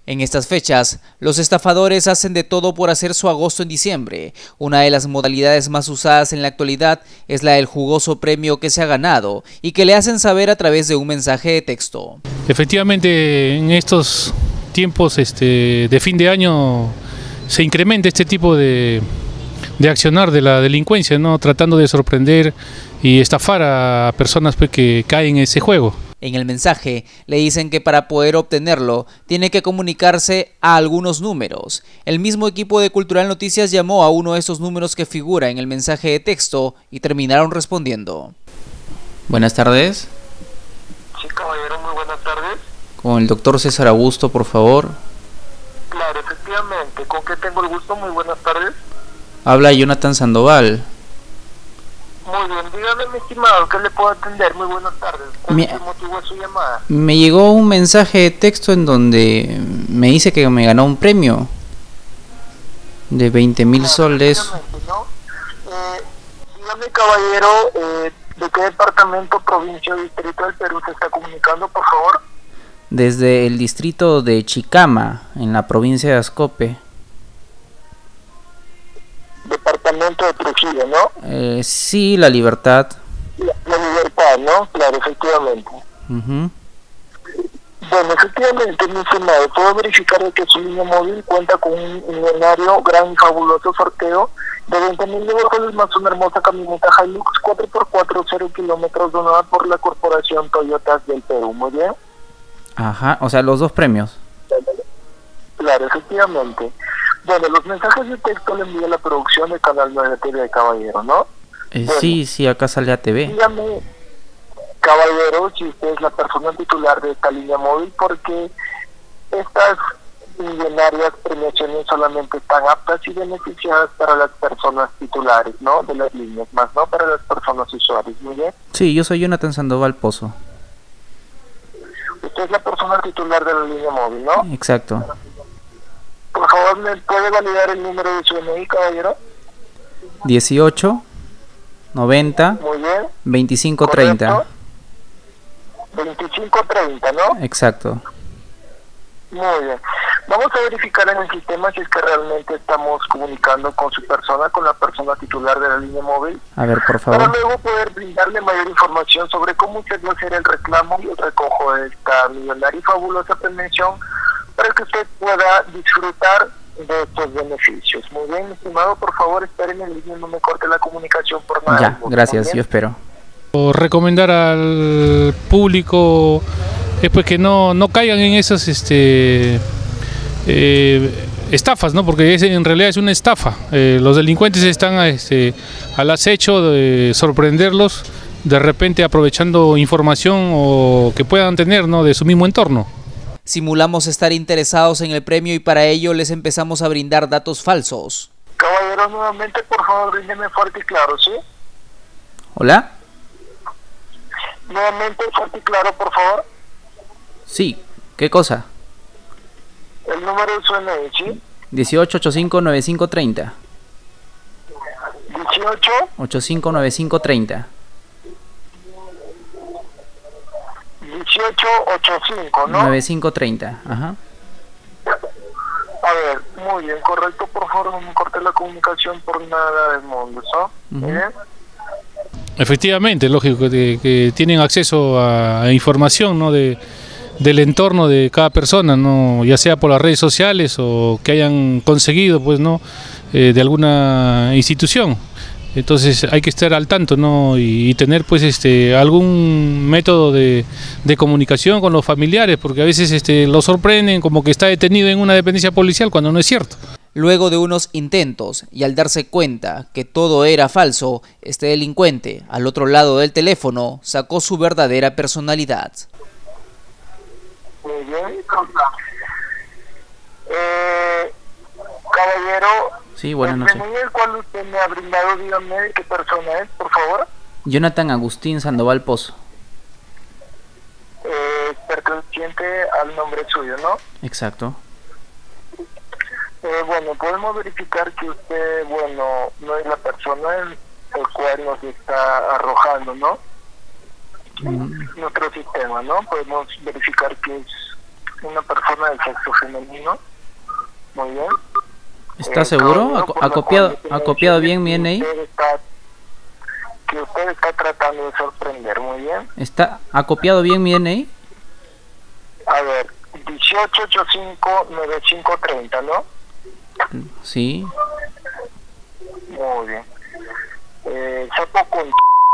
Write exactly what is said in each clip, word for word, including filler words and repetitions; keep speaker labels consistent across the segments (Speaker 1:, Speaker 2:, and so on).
Speaker 1: En estas fechas, los estafadores hacen de todo por hacer su agosto en diciembre. Una de las modalidades más usadas en la actualidad es la del jugoso premio que se ha ganado y que le hacen saber a través de un mensaje de texto.
Speaker 2: Efectivamente, en estos tiempos este, de fin de año se incrementa este tipo de, de accionar de la delincuencia, ¿no? Tratando de sorprender y estafar a personas pues, que caen en ese juego.
Speaker 1: En el mensaje le dicen que para poder obtenerlo tiene que comunicarse a algunos números. El mismo equipo de Cultural Noticias llamó a uno de esos números que figura en el mensaje de texto y terminaron respondiendo. Buenas tardes.
Speaker 3: Sí, caballero, muy buenas tardes.
Speaker 1: Con el doctor César Augusto, por favor.
Speaker 3: Claro, efectivamente. ¿Con qué tengo el gusto? Muy buenas tardes.
Speaker 1: Habla Jonathan Sandoval.
Speaker 3: Muy bien, dígame, mi estimado, ¿qué le puedo atender? Muy buenas tardes. ¿Cuál
Speaker 1: Mi...
Speaker 3: es el motivo de su llamada?
Speaker 1: Me llegó un mensaje de texto en donde me dice que me ganó un premio de veinte mil
Speaker 3: Claro,
Speaker 1: soles.
Speaker 3: ¿no? Eh, dígame, caballero, eh, ¿de qué departamento, provincia o distrito del Perú se está comunicando, por favor?
Speaker 1: Desde el distrito de Chicama, en la provincia de Ascope.
Speaker 3: Departamento de Trujillo, ¿no?
Speaker 1: Eh, sí, La Libertad.
Speaker 3: La, la Libertad, ¿no? Claro, efectivamente.
Speaker 1: Uh-huh.
Speaker 3: Bueno, efectivamente, mi estimado, puedo verificar de que su línea móvil cuenta con un millonario, gran y fabuloso sorteo de veinte mil dólares más una hermosa camioneta Hilux cuatro por cuatro, cero kilómetros, donada por la Corporación Toyotas del Perú. Muy bien.
Speaker 1: Ajá, o sea, los dos premios.
Speaker 3: Claro, efectivamente. Bueno, los mensajes de texto le envía la producción de Canal nueve T V, caballero, ¿no?
Speaker 1: Eh,
Speaker 3: Bueno,
Speaker 1: sí, sí, acá sale A T V.
Speaker 3: dígame, caballero, si usted es la persona titular de esta línea móvil, porque estas millonarias premiaciones solamente están aptas y beneficiadas para las personas titulares, ¿no? De las líneas, más no para las personas usuarias. Muy bien.
Speaker 1: Sí, yo soy Jonathan Sandoval Pozo.
Speaker 3: Usted es la persona titular de la línea móvil, ¿no?
Speaker 1: Exacto.
Speaker 3: Por favor, ¿me puede validar el número de su N I, caballero?
Speaker 1: dieciocho, noventa,
Speaker 3: Muy bien.
Speaker 1: veinticinco, treinta.
Speaker 3: veinticinco treinta, ¿no?
Speaker 1: Exacto.
Speaker 3: Muy bien. Vamos a verificar en el sistema si es que realmente estamos comunicando con su persona, con la persona titular de la línea móvil.
Speaker 1: A ver, por
Speaker 3: Para
Speaker 1: favor.
Speaker 3: luego poder brindarle mayor información sobre cómo usted va a hacer el reclamo y el recojo de esta millonaria y fabulosa premiación para que usted pueda disfrutar de estos beneficios. Muy bien, estimado, por favor, esperen en línea, no me corte la comunicación por nada.
Speaker 1: Ya, gracias, yo espero.
Speaker 2: Recomendar al público es pues que no, no caigan en esas este, eh, estafas, ¿no? Porque es, en realidad es una estafa. Eh, los delincuentes están este, al acecho de sorprenderlos, de repente aprovechando información o que puedan tener, ¿no? De su mismo entorno.
Speaker 1: Simulamos estar interesados en el premio y para ello les empezamos a brindar datos falsos.
Speaker 3: Caballero, nuevamente, por favor, bríndeme fuerte y claro, ¿sí?
Speaker 1: ¿Hola?
Speaker 3: Nuevamente, fuerte y claro, por favor.
Speaker 1: Sí, ¿qué cosa?
Speaker 3: El número de su N I, ¿sí?
Speaker 1: dieciocho, ochenta y cinco, noventa y cinco, treinta.
Speaker 3: dieciocho,
Speaker 1: ochenta y cinco, noventa y cinco, treinta.
Speaker 3: dieciocho ochenta y cinco, ¿no?
Speaker 1: noventa y cinco, treinta, ajá.
Speaker 3: A ver, muy bien, correcto, por favor, no me corte la comunicación por nada del mundo, ¿no? Muy bien.
Speaker 2: Efectivamente, lógico que, que tienen acceso a, a información, ¿no? de, del entorno de cada persona, ¿no? Ya sea por las redes sociales o que hayan conseguido pues, ¿no? eh, de alguna institución. Entonces hay que estar al tanto, ¿no? y, y tener pues este algún método de, de comunicación con los familiares, porque a veces este, los sorprenden como que está detenido en una dependencia policial cuando no es cierto.
Speaker 1: Luego de unos intentos y al darse cuenta que todo era falso, este delincuente, al otro lado del teléfono, sacó su verdadera personalidad.
Speaker 3: Muy bien. Eh, caballero,
Speaker 1: Sí, buenas
Speaker 3: el
Speaker 1: noches.
Speaker 3: menú el cual usted me ha brindado, dígame de qué persona es, por favor.
Speaker 1: Jonathan Agustín Sandoval Pozo.
Speaker 3: Eh, perteneciente al nombre suyo, ¿no?
Speaker 1: Exacto.
Speaker 3: Eh, bueno, podemos verificar que usted, bueno, no es la persona en el cual nos está arrojando, ¿no? Mm. Nuestro sistema, ¿no? Podemos verificar que es una persona del sexo femenino. Muy bien.
Speaker 1: ¿Está
Speaker 3: Eh,
Speaker 1: seguro?
Speaker 3: caballero,
Speaker 1: ¿Ha, ha copiado,
Speaker 3: por lo
Speaker 1: ha
Speaker 3: que
Speaker 1: copiado
Speaker 3: me
Speaker 1: bien mi
Speaker 3: dice
Speaker 1: N I?
Speaker 3: que usted está- Que usted está tratando de sorprender, muy bien.
Speaker 1: ¿Está, ¿Ha copiado bien mi N I?
Speaker 3: A ver, dieciocho ochenta y cinco noventa y cinco treinta, ¿no?
Speaker 1: Sí.
Speaker 3: Muy bien. Eh, sapo con...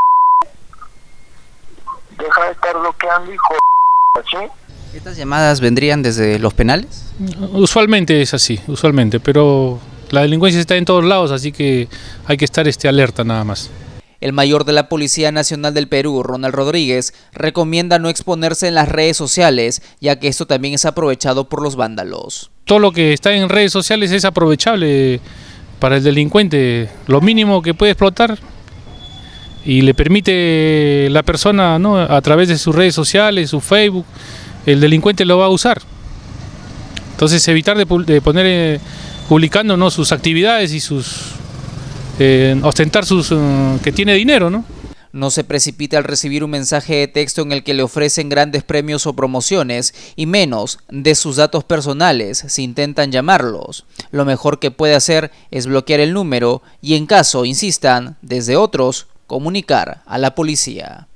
Speaker 3: Deja de estar bloqueando, hijo de... ¿Sí?
Speaker 1: ¿Estas llamadas vendrían desde los penales?
Speaker 2: Usualmente es así, usualmente, pero la delincuencia está en todos lados, así que hay que estar este, alerta nada más.
Speaker 1: El mayor de la Policía Nacional del Perú, Ronald Rodríguez, recomienda no exponerse en las redes sociales, ya que esto también es aprovechado por los vándalos.
Speaker 2: Todo lo que está en redes sociales es aprovechable para el delincuente. Lo mínimo que puede explotar y le permite la persona, ¿no?, a través de sus redes sociales, su Facebook, el delincuente lo va a usar. Entonces evitar de, de poner eh, publicando, ¿no?, sus actividades y sus eh, ostentar sus uh, que tiene dinero, ¿no?
Speaker 1: No se precipite al recibir un mensaje de texto en el que le ofrecen grandes premios o promociones, y menos de sus datos personales si intentan llamarlos. Lo mejor que puede hacer es bloquear el número y, en caso insistan desde otros, comunicar a la policía.